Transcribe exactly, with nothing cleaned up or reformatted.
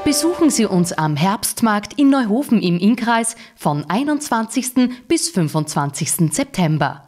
Besuchen Sie uns am Herbstmarkt in Neuhofen im Innkreis von einundzwanzigsten bis fünfundzwanzigsten September.